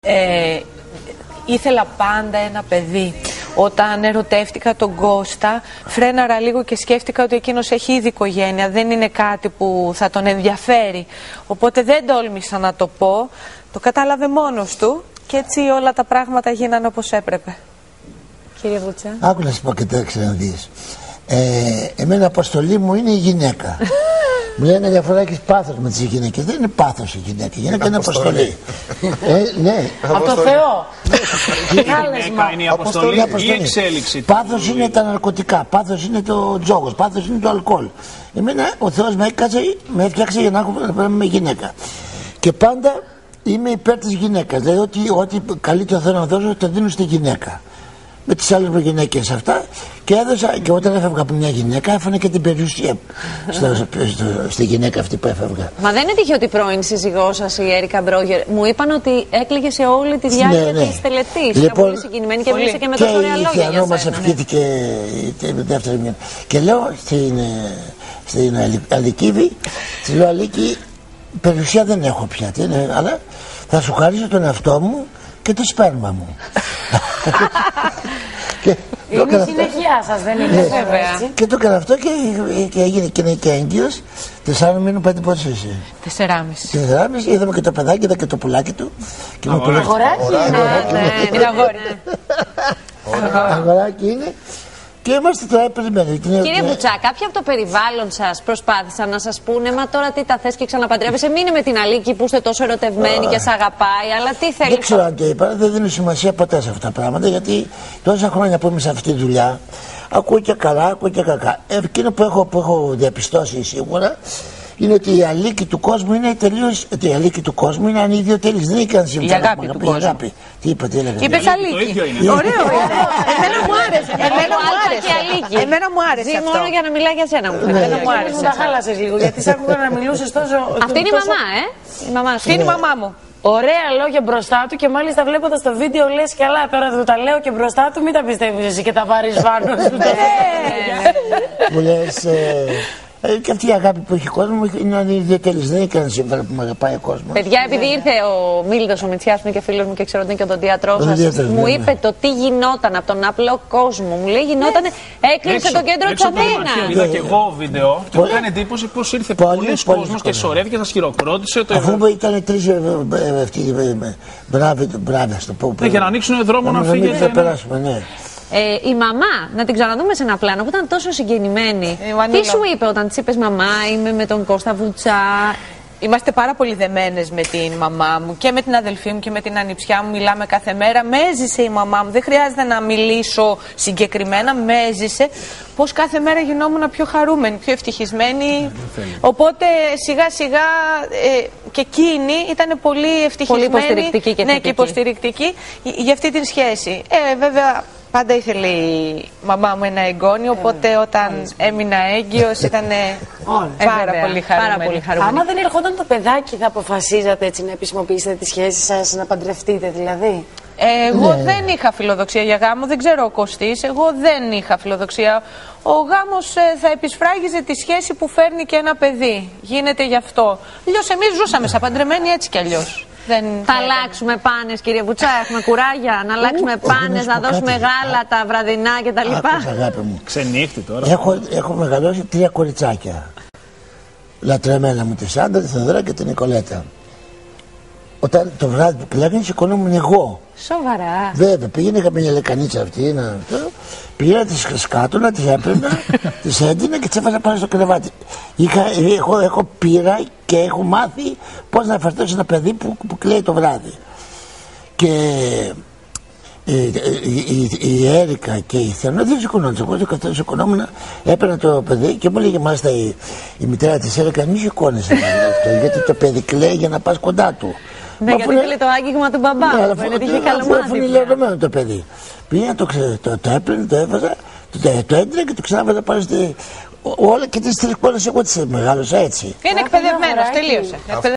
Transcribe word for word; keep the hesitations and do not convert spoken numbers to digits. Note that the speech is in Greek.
Ε, ήθελα πάντα ένα παιδί. Όταν ερωτεύτηκα τον Κώστα, φρέναρα λίγο και σκέφτηκα ότι εκείνος έχει ήδη οικογένεια. Δεν είναι κάτι που θα τον ενδιαφέρει. Οπότε δεν τόλμησα να το πω. Το κατάλαβε μόνος του και έτσι όλα τα πράγματα γίνανε όπως έπρεπε. Κύριε Βούτσα. Άκου να σου πω και τέτοια να δεις. Ε, εμένα αποστολή μου είναι η γυναίκα. Μου λένε διαφορά έχεις πάθος με τις γυναίκες. Δεν είναι πάθος η γυναίκα. Η γυναίκα είναι αποστολή. ε, ναι. Από το Θεό. Η γυναίκα είναι η αποστολή ή η εξέλιξη. Πάθος είναι τα ναρκωτικά. Πάθος είναι το τζόγος. Πάθος είναι το αλκοόλ. Εμένα ο Θεός με, έκατσε, με έφτιαξε για να έχω με γυναίκα. Και πάντα είμαι υπέρ της γυναίκας. Δηλαδή ότι ό,τι καλύτερο θέλω να δώσω το δίνω στη γυναίκα. Με τις άλλες μου γυναίκες αυτά και έδωσα και όταν έφευγα από μια γυναίκα έφανε και την περιουσία στο, στο, στο, στη γυναίκα αυτή που έφευγα. Μα δεν είναι τυχαίο ότι η πρώην σύζυγός σας, η Έρικα Μπρόγερ, μου είπαν ότι έκλαιγε σε όλη τη διάρκεια ναι, ναι. της τελετής. Λοιπόν, ήταν πολύ συγκινημένη και μίλησε και με τόσο ωραία λόγια. Και η Θεανό μας ευχήθηκε τη δεύτερη μήνα. Και λέω στην, στην Αλικίβη, στη λέω Αλίκη, περιουσία δεν έχω πια, είναι, αλλά θα σου χαρίσω τον εαυτό μου και το σπέρμα μου. και είναι η συνεχεία σας, δεν είναι βέβαια. Και το έκανα αυτό και, και έγινε και είναι και έγκυος. Τεσσάρων μήνων πέντε πόσος είσαι. Τεσσεράμιση. Τεσσεράμιση, είδαμε και το παιδάκι, είδα και το πουλάκι του. Αγοράκι είναι. Αγοράκι είναι. Και είμαστε τώρα περιμένει. Κύριε Βουτσά, κάποιοι από το περιβάλλον σας προσπάθησαν να σας πούνε μα τώρα τι τα θες και ξαναπαντρεύεσαι. Μείνε με την Αλίκη που είστε τόσο ερωτευμένοι και σε αγαπάει, αλλά τι θέλει. Δεν ξέρω αν το είπα, δεν δίνω σημασία ποτέ σε αυτά τα πράγματα γιατί τόσα χρόνια που είμαι σε αυτή τη δουλειά ακούω και καλά, ακούω και κακά. Εκείνο που έχω, που έχω διαπιστώσει σίγουρα είναι ότι η Αλίκη του κόσμου είναι τελείως. Η Αλίκη του κόσμου είναι ανιδιοτελής. Δεν έχει κανένα σύμφωνο. Η αγάπη του κόσμου. Αγάπη. Τι είπα, τι έλεγα. Είπες Αλίκη. Ωραίο, ωραίο. Εμένα μου άρεσε. Εμένα μου άρεσε. Εμένα μου άρεσε. Ζει μόνο για να μιλάει για σένα μου. Εμένα μου άρεσε. Μου τα χάλασες λίγο γιατί σ' άκουγα να μιλούσες τόσο. Αυτή είναι η μαμά, ε. Η μαμά σου. Αυτή είναι η μαμά μου. Ωραία λόγια μπροστά του και μάλιστα βλέποντας το βίντεο λες καλά τώρα του τα λέω και μπροστά του μην τα πιστεύεις εσύ και τα πάρεις πάνω σου. Μου λες. Ε, και αυτή η αγάπη που έχει ο κόσμο είναι ανιδιοτελής. Δεν έχει κανένα σύμφωνο που με αγαπάει ο κόσμο. Παιδιά, επειδή ήρθε ο Μίλτος ο Μητσιάς που είναι και φίλος μου και ξέρω ότι είναι και ο οδοντίατρός σας, μου είπε το τι γινόταν από τον απλό κόσμο. Μου λέει γινόταν, έκλεισε το κέντρο της Αθήνας. Είδα και εγώ βίντεο και μου έκανε εντύπωση πως ήρθε πολλοί κόσμος και σωρεύει και σας χειροκρότησε. Αφού ήταν τρεις μπράβοι στο πω. Για να ανοίξουν δρόμο να φύγετε. Ε, η μαμά, να την ξαναδούμε σε ένα πλάνο που ήταν τόσο συγκινημένη. Τι σου είπε όταν της είπες μαμά, είμαι με τον Κώστα Βουτσά? Είμαστε πάρα πολύ δεμένες με την μαμά μου και με την αδελφή μου και με την ανιψιά μου. Μιλάμε κάθε μέρα. Με έζησε η μαμά μου. Δεν χρειάζεται να μιλήσω συγκεκριμένα. Με έζησε πως κάθε μέρα γινόμουν πιο χαρούμενη, πιο ευτυχισμένη. Οπότε σιγά σιγά ε, και εκείνη ήταν πολύ ευτυχισμένη. Πολύ υποστηρικτική και ναι, και υποστηρικτική για αυτή την σχέση. Ε, βέβαια. Πάντα ήθελε η μαμά μου ένα εγγόνιο, οπότε όταν έμεινα έγκυος ήταν πάρα πολύ χαρούμενη. Άμα δεν ερχόταν το παιδάκι θα αποφασίζατε έτσι να επισημοποιήσετε τη σχέση σας, να παντρευτείτε δηλαδή? Εγώ ναι. δεν είχα φιλοδοξία για γάμο, δεν ξέρω ο Κωστής, εγώ δεν είχα φιλοδοξία. Ο γάμος ε, θα επισφράγιζε τη σχέση που φέρνει και ένα παιδί. Γίνεται γι' αυτό. Αλλιώς εμείς ζούσαμε σαν παντρεμένοι έτσι κι αλλιώς. Δεν θα αλλάξουμε πάνες, κύριε Βουτσά, έχουμε κουράγια να αλλάξουμε πάνες, να δώσουμε γάλα τα βραδινά κτλ. Άκουσα, αγάπη μου. Ξενύχτη τώρα. Έχω, έχω μεγαλώσει τρία κοριτσάκια. Λατρεμένα μου, τη Σάντα, τη Θεοδωρά και την Νικολέτα. Όταν το βράδυ που κλαίγανε, σηκωνόμουν εγώ. Σοβαρά. Βέβαια, πήγαινε, είχα μια λεκανίτσα αυτή, να, πήγαινα, τη σκάτωνα, τη έπαιρνα, τη έντυνα και τη έβαζα πάνω στο κρεβάτι. Είχα, έχω, έχω πείρα και έχω μάθει πώς να φερθώ σε ένα παιδί που, που κλαίει το βράδυ. Και η, η, η, η Έρικα και η Θεανό δεν σηκωνόντουσαν. Εγώ καθώς σηκωνόμουν, έπαιρνα το παιδί και μου έλεγε μάλιστα η, η μητέρα της Έρικα, μη σηκώνεσαι αυτό, γιατί το παιδί κλαίει για να πας κοντά του. Ναι, γιατί θέλει το άγγιγμα του μπαμπά. Ναι, αλλά αφού είναι λερωμένο το παιδί. Πήγα, το, το, το έπαιρνε, το έβαζα, το, το, το έντυνα και το ξανάβαζα πάνω στη. Όλα και τις τρεις πόλες εγώ τις μεγάλωσα έτσι. Είναι εκπαιδευμένος, τελείωσε.